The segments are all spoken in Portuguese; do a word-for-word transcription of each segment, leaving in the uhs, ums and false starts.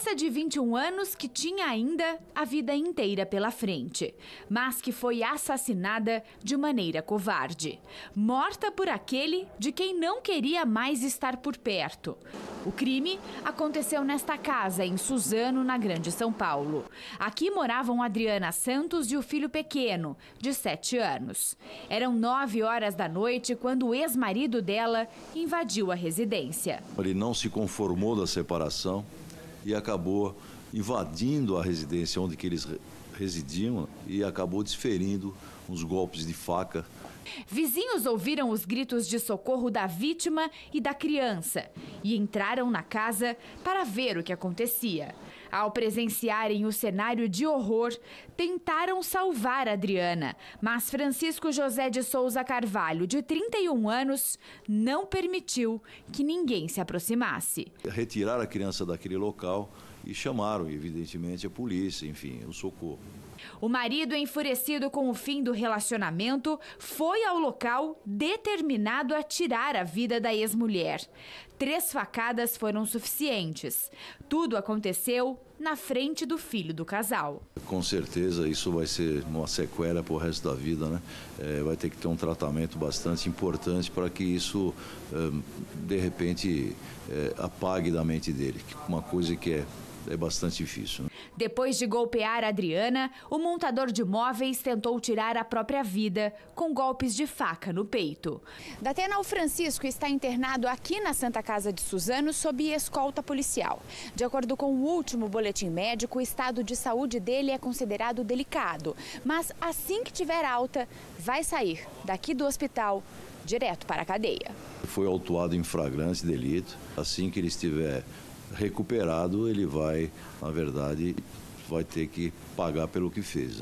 moça de vinte e um anos que tinha ainda a vida inteira pela frente, mas que foi assassinada de maneira covarde. Morta por aquele de quem não queria mais estar por perto. O crime aconteceu nesta casa, em Suzano, na Grande São Paulo. Aqui moravam Adriana Santos e o filho pequeno, de sete anos. Eram nove horas da noite quando o ex-marido dela invadiu a residência. Ele não se conformou da separação e acabou invadindo a residência onde que eles residiam e acabou desferindo uns golpes de faca. Vizinhos ouviram os gritos de socorro da vítima e da criança e entraram na casa para ver o que acontecia. Ao presenciarem o cenário de horror, tentaram salvar Adriana, mas Francisco José de Souza Carvalho, de trinta e um anos, não permitiu que ninguém se aproximasse. Retiraram a criança daquele local e chamaram, evidentemente, a polícia, enfim, o socorro. O marido, enfurecido com o fim do relacionamento, foi ao local determinado a tirar a vida da ex-mulher. Três facadas foram suficientes. Tudo aconteceu na frente do filho do casal. Com certeza isso vai ser uma sequela para o resto da vida, né? É, vai ter que ter um tratamento bastante importante para que isso, de repente, apague da mente dele. Uma coisa que é É bastante difícil, né? Depois de golpear Adriana, o montador de móveis tentou tirar a própria vida com golpes de faca no peito. Datena, o Francisco está internado aqui na Santa Casa de Suzano sob escolta policial. De acordo com o último boletim médico, o estado de saúde dele é considerado delicado. Mas assim que tiver alta, vai sair daqui do hospital direto para a cadeia. Foi autuado em flagrante delito. Assim que ele estiver recuperado, ele vai, na verdade, vai ter que pagar pelo que fez, né?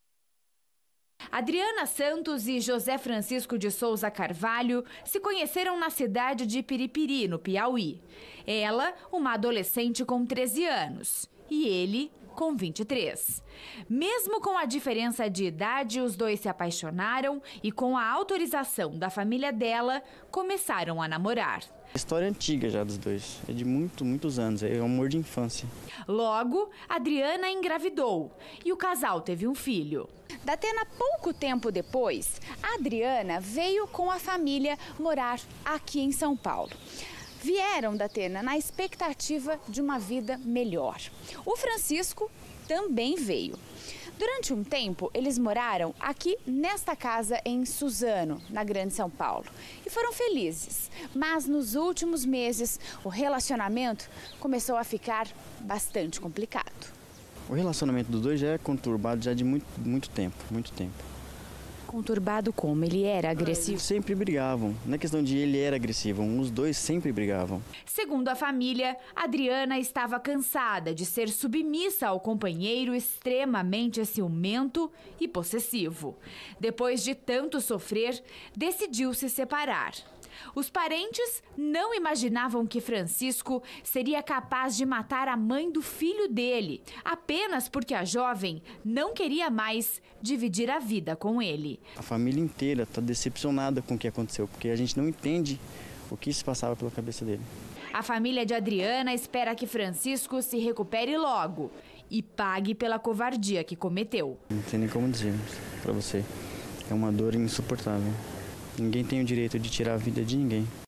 Adriana Santos e José Francisco de Souza Carvalho se conheceram na cidade de Piripiri, no Piauí. Ela, uma adolescente com treze anos, e ele com vinte e três. Mesmo com a diferença de idade, os dois se apaixonaram e, com a autorização da família dela, começaram a namorar. História antiga já dos dois, é de muito, muitos anos, é um amor de infância. Logo, Adriana engravidou e o casal teve um filho. Datena, pouco tempo depois, a Adriana veio com a família morar aqui em São Paulo. Vieram, Datena, na expectativa de uma vida melhor. O Francisco também veio. Durante um tempo, eles moraram aqui nesta casa em Suzano, na Grande São Paulo. E foram felizes. Mas nos últimos meses, o relacionamento começou a ficar bastante complicado. O relacionamento dos dois já é conturbado já de muito, muito tempo, muito tempo. Conturbado como? Ele era agressivo? Eles sempre brigavam. Não é questão de ele era agressivo, os dois sempre brigavam. Segundo a família, Adriana estava cansada de ser submissa ao companheiro extremamente ciumento e possessivo. Depois de tanto sofrer, decidiu se separar. Os parentes não imaginavam que Francisco seria capaz de matar a mãe do filho dele, apenas porque a jovem não queria mais dividir a vida com ele. A família inteira está decepcionada com o que aconteceu, porque a gente não entende o que se passava pela cabeça dele. A família de Adriana espera que Francisco se recupere logo e pague pela covardia que cometeu. Não tem nem como dizer para você, é uma dor insuportável. Ninguém tem o direito de tirar a vida de ninguém.